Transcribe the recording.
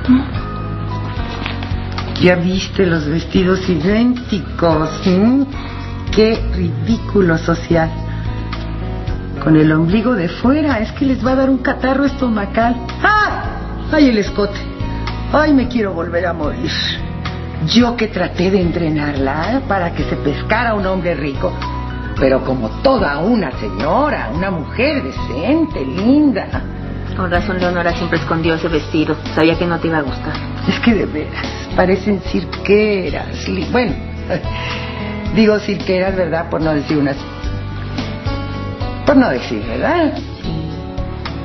¿Ya viste los vestidos idénticos? ¡Qué ridículo social! Con el ombligo de fuera, es que les va a dar un catarro estomacal. ¡Ah! ¡Ay, el escote! ¡Ay, me quiero volver a morir! Yo que traté de entrenarla para que se pescara un hombre rico, pero como toda una señora, una mujer decente, linda. Con razón Leonora siempre escondió ese vestido. Sabía que no te iba a gustar. Es que de veras, parecen cirqueras. Bueno, digo cirqueras, ¿verdad? Por no decir, ¿verdad?